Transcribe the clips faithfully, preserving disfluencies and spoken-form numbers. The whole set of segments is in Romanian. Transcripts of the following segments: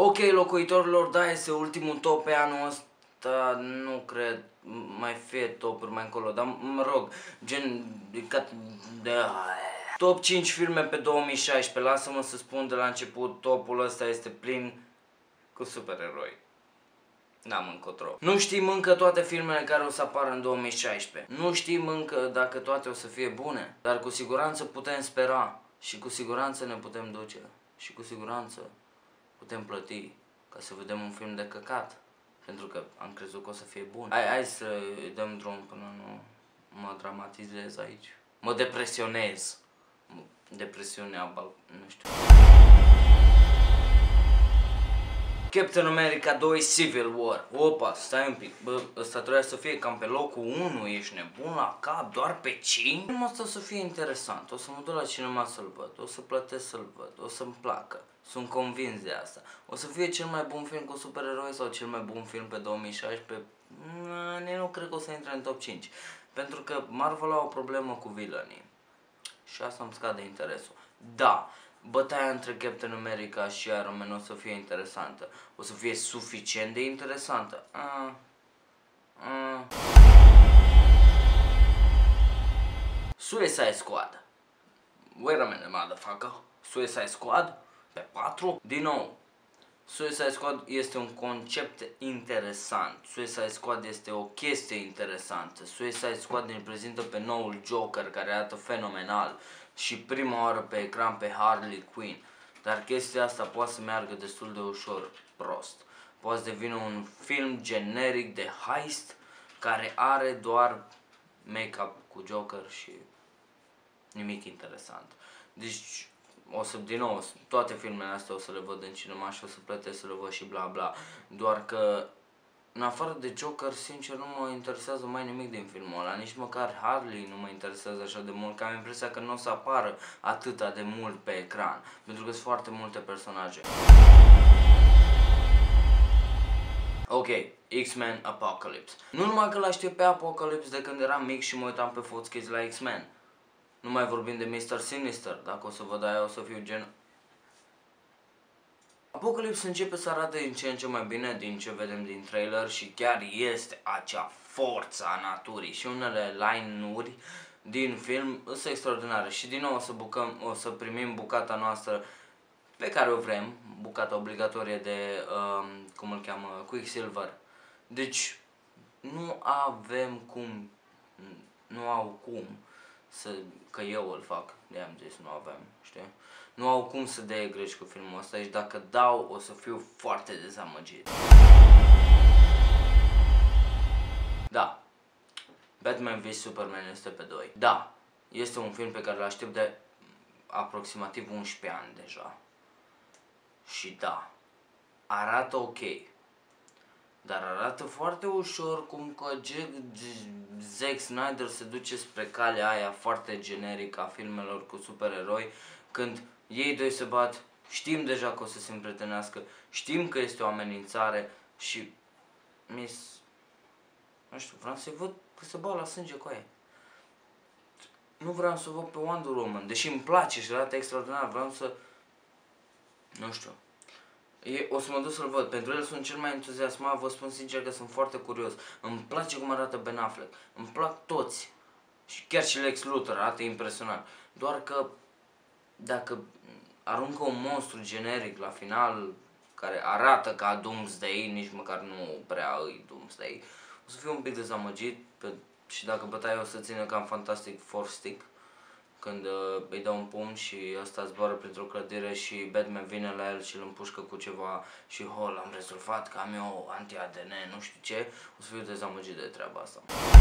Ok, locuitorilor, da, este ultimul top pe anul ăsta, nu cred, mai fie topuri mai încolo, dar mă rog, gen, de... Top cinci filme pe două mii șaisprezece, lasă-mă să spun de la început, topul ăsta este plin cu supereroi. N-am încotro. Nu știm încă toate filmele care o să apară în două mii șaisprezece. Nu știm încă dacă toate o să fie bune, dar cu siguranță putem spera și cu siguranță ne putem duce și cu siguranță putem plăti ca să vedem un film de căcat, pentru că am crezut că o să fie bun. Hai, hai să îi dăm drum până nu mă dramatizez aici. Mă depresionez. Depresiunea, nu știu. Captain America doi Civil War. Opa, stai un pic. Bă, ăsta trebuia să fie cam pe locul unu, ești nebun la cap, doar pe cinci? Filmul ăsta o să fie interesant, o să mă duc la cinema să-l văd, o să plătesc să-l văd, o să-mi placă. Sunt convins de asta. O să fie cel mai bun film cu supereroi sau cel mai bun film pe două mii șaisprezece? Nici nu cred că o să intre în top cinci. Pentru că Marvel a o problemă cu villainii. Și asta îmi scade interesul. Da, bătaia între Captain America și Iron Man o să fie interesantă. O să fie suficient de interesantă. Uh, uh. Suicide Squad. Wait a minute, motherfucker. Suicide Squad? Pe patru? Din nou, Suicide Squad este un concept interesant. Suicide Squad este o chestie interesantă. Suicide Squad ne prezintă pe noul Joker care arată fenomenal și prima oară pe ecran pe Harley Quinn. Dar chestia asta poate să meargă destul de ușor prost. Poate să devină un film generic de heist care are doar make-up cu Joker și nimic interesant. Deci o să, din nou, toate filmele astea o să le văd în cinema și o să plătesc să le văd și bla bla. Doar că, în afară de Joker, sincer, nu mă interesează mai nimic din filmul ăla. Nici măcar Harley nu mă interesează așa de mult, că am impresia că nu o să apară atâta de mult pe ecran. Pentru că sunt foarte multe personaje. Ok, X-Men Apocalypse. Nu numai că l-aștept pe Apocalypse de când eram mic și mă uitam pe foțchiți la X-Men. Nu mai vorbim de mister Sinister, dacă o să văd aia o să fiu gen... Apocalypse începe să arate din ce în ce mai bine din ce vedem din trailer și chiar este acea forță a naturii și unele line-uri din film sunt extraordinare și din nou o să, bucăm, o să primim bucata noastră pe care o vrem, bucata obligatorie de, um, cum îl cheamă, Quicksilver. Deci nu avem cum, nu au cum să, că eu îl fac, de-am zis, nu avem, știi? Nu au cum să dea greș cu filmul ăsta și dacă dau, o să fiu foarte dezamăgit. Da, Batman v Superman este pe doi. Da, este un film pe care îl aștept de aproximativ unsprezece ani deja. Și da, arată ok. Dar arată foarte ușor cum că Zack Snyder se duce spre calea aia foarte generică a filmelor cu supereroi, când ei doi se bat, știm deja că o să se împrietenească, știm că este o amenințare și mis... nu știu, vreau să-i văd că se bau la sânge cu aia. Nu vreau să o văd pe Wonder Woman, deși îmi place și arată extraordinar, vreau să... nu știu. E, o să mă duc să-l văd, pentru el sunt cel mai entuziasmat, vă spun sincer că sunt foarte curios. Îmi place cum arată Ben Affleck, îmi plac toți. Și chiar și Lex Luthor arată impresionant. Doar că dacă aruncă un monstru generic la final, care arată ca Doomsday, nici măcar nu prea îi Doomsday, o să fiu un pic dezamăgit pe, și dacă bătaia o să țină cam Fantastic Four Stick, când uh, îi dă un pumn și ăsta zboară printr-o clădire și Batman vine la el și îl împușcă cu ceva și ho, l-am rezolvat, că am eu anti-A D N, nu știu ce, o să fiu dezamăgit de treaba asta.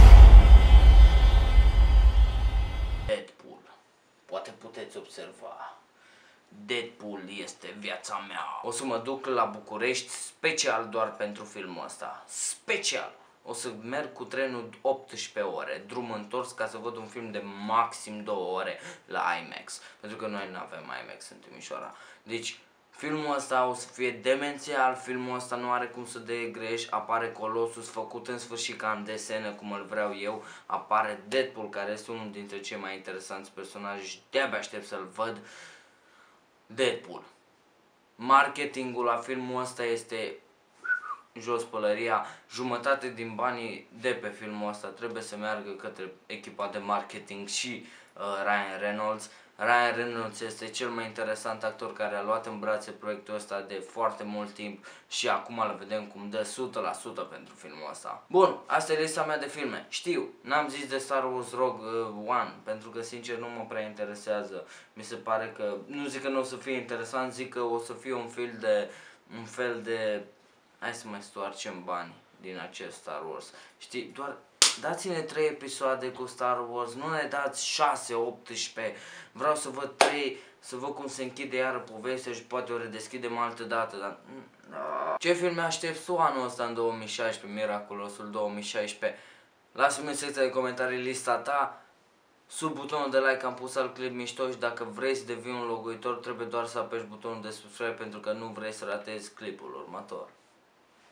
Deadpool. Poate puteți observa. Deadpool este viața mea. O să mă duc la București special doar pentru filmul ăsta. Special. O să merg cu trenul optsprezece ore, drum întors, ca să văd un film de maxim două ore la IMAX. Pentru că noi nu avem IMAX în Timișoara. Deci, filmul ăsta o să fie demențial, filmul ăsta nu are cum să dea greș, apare Colossus făcut în sfârșit ca în desene, cum îl vreau eu, apare Deadpool, care este unul dintre cei mai interesanți personaje și de-abia aștept să-l văd. Deadpool. marketingul la filmul ăsta este jos pălăria, jumătate din banii de pe filmul ăsta trebuie să meargă către echipa de marketing și uh, Ryan Reynolds. Ryan Reynolds este cel mai interesant actor care a luat în brațe proiectul ăsta de foarte mult timp și acum îl vedem cum dă o sută la sută pentru filmul ăsta. Bun, asta e lista mea de filme. Știu, n-am zis de Star Wars Rogue One pentru că sincer nu mă prea interesează. Mi se pare că, nu zic că nu o să fie interesant, zic că o să fie un fel de, un fel de, hai să mai stoarcem bani din acest Star Wars. Știi, doar dați-ne trei episoade cu Star Wars, nu ne dați șase, optsprezece, vreau să văd trei, să văd cum se închide iară povestea și poate o redeschidem altă dată, dar... Ce filme aștepți tu anul ăsta în două mii șaisprezece, miraculosul două mii șaisprezece? Lasă-mi în secția de comentarii lista ta, sub butonul de like am pus alt clip mișto și dacă vrei să devii un loguitor trebuie doar să apeși butonul de subscribe pentru că nu vrei să ratezi clipul următor.